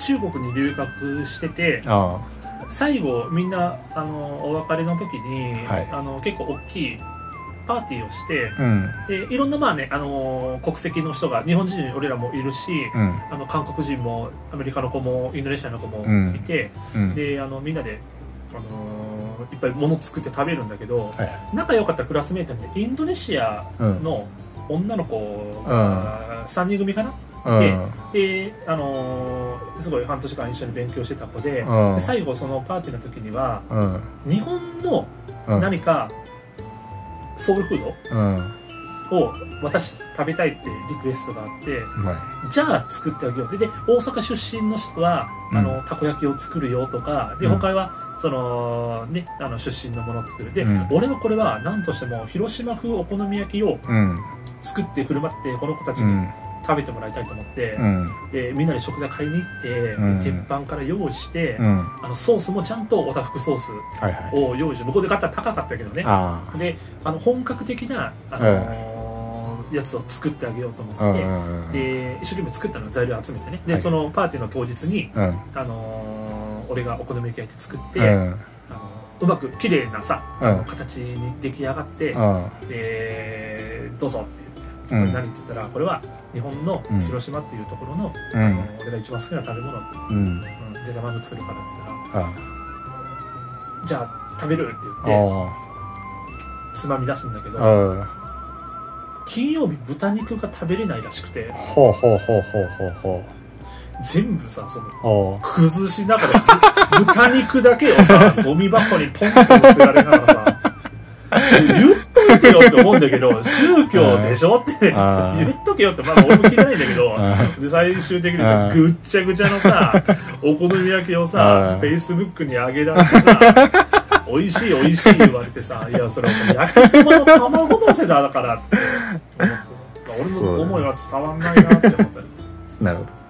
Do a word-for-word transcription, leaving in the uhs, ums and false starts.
中国に留学してて、 あ最後みんなあのお別れの時に、 はいあの結構大きいパーティーをして、 あうんでいろんなまあね、あの国籍の人が、日本人俺らもいるし、 うんあの韓国人もアメリカの子もインドネシアの子もいて、 うんであのみんなで、あのいっぱい物作って食べるんだけど、 はい仲良かったクラスメートにインドネシアの女の子がさんにん組かな、 うんで、あのーすごい半年間一緒に勉強してた子で、 うんで最後そのパーティーの時にはうん日本のうん何かソウルフーうんドを私食べたいってリクエストがあって、 うまいじゃあ作ってあげようって。で大阪出身の人は、 うんあのたこ焼きを作るよとかで、 うん他はその、ね、あの出身のものを作るで、 うん俺はこれは何としても広島風お好み焼きをうん作って振る舞ってこの子たちにうん食べてもらいたいと思って、 うんでみんなで食材買いに行って、 うんで鉄板から用意して、 うんあのソースもちゃんとおたふくソースはいはいを用意して、向こうで買ったら高かったけどね、 あであの本格的な、あのーやつを作ってあげようと思あうって、 んうんで一生懸命作ったの、材料集めてね。で、 はいそのパーティーの当日に、 うんあのー俺がお好み焼き焼いて作って、 うんあのうまく綺麗なさ、 うん形に出来上がって、 うんでどうぞってう言って、これん何って言ったら、これは日本の広島っていうところの、 うんあの俺が一番好きな食べ物、 うんうん、絶対満足するからっつったら、 あじゃあ食べるって言ってあつまみ出すんだけど、 あ金曜日豚肉が食べれないらしくて、 ほうほうほうほうほうほ全部さ、そのうおう崩しながら豚肉だけをさゴミ箱にポンポン捨てられながらさ言っといてよって思うんだけど、宗教でしょってあー言っとけよって、まだ俺も聞いてないんだけど、 あで最終的にさあーぐっちゃぐちゃのさお好み焼きをあーさフェイスブックに上げられてさ美味しい美味しい言われてさ、いやそれは焼きそばの卵乗せだからって思って、俺の思いは伝わんないなって思った。 なるほど。